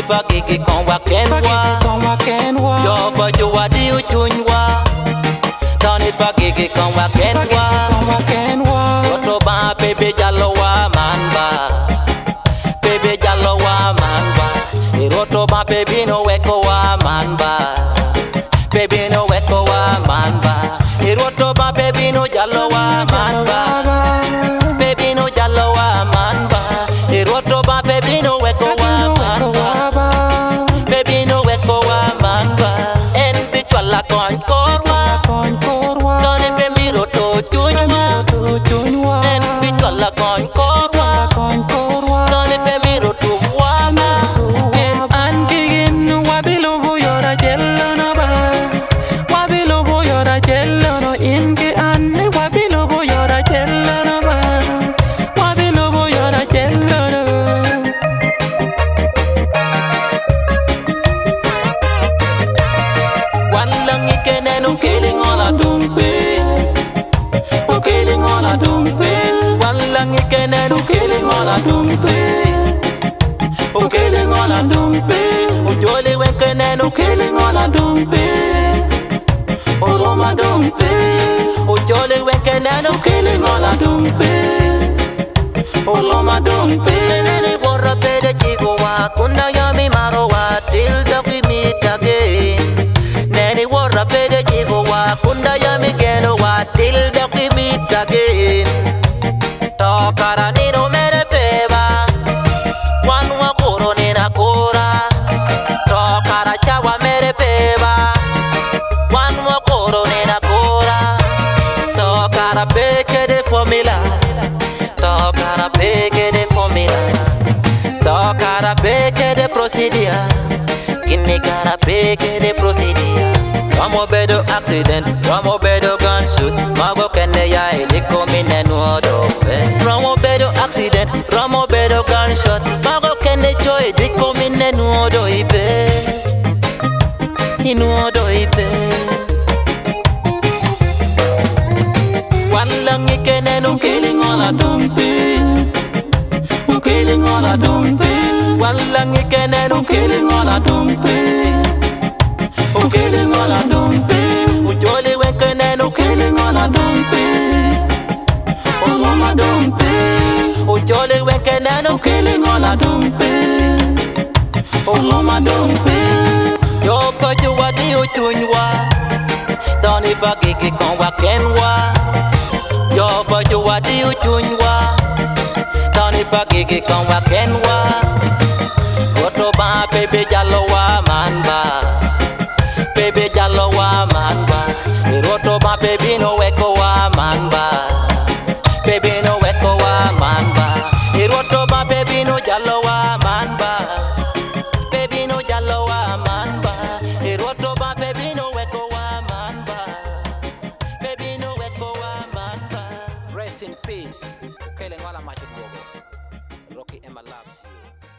bagigi con wa kenwa yo ba jo wa di uchunywa Tony bagigi con wa kenwa Roto ba baby jalo wa manba Baby jalo wa manba Roto ba baby no weko wa manba Baby no weko wa manba Roto ba baby no jalo wa manba Baby no jalo wa manba Roto ba baby no weko wa manba Baby no weko wa manba En bichwala con korwa Tony baby roto chunywa En bichwala con korwa Tony baby roto wama En angigin wabilo boyora jello no ba Wabilo boyora jello no inge anne wabilo boyora jello no ba Wabilo boyora jello no Walang ikenen ukiling ola dumpe Ukiling ola dumpe Walang ikenen ukiling ola dumpe Ukiling ola dumpe Ujoli wenkenen ukiling ola dumpe Oloma dumpe Ujoli wenkenen ukiling ola dumpe Oloma dumpe Nene borra pede chico wa Kuna yami maro wa Till the we meet again Nene borra pede chico wa Kuna yami geno wa Till the we meet again Tokara nino mere peba Wan wa kuro nina kura Tokara chawa mere peba Wan wa kuro nina kura Tokara peke de formula Tokara peke de formula Tokara peke de procedure Kini kara peke de procedure Ramo bedo accident Ramo bedo gunshot Mago kene ya iliko mine nuodo Ramo bedo accident Ramo bedo gunshot Mago kene jo iliko mine nuodo ibe Inuodo ibe Walang ikenen ukiling ola dumpe Ukiling ola dumpe Walang ikenen ukiling ola dumpe Ukiling ola dumpe Ujoli wenkenen ukiling ola dumpe Oloma dumpe Ujoli wenkenen ukiling ola dumpe Oloma dumpe Yo baju wadi uchunywa Tony bagigi con wa kenwa Yo baju wadi uchunywa Tony bagigi con wa kenwa Roto ba baby jalo wa manba Baby jalo wa manba Roto ba baby no weko wa manba Baby no weko wa manba Roto ba baby no jalo wa manba Baby no jalo wa manba Roto ba baby no weko wa manba Baby no weko wa manba Rest in peace Kailan wala machit bogo Rocky Emma loves you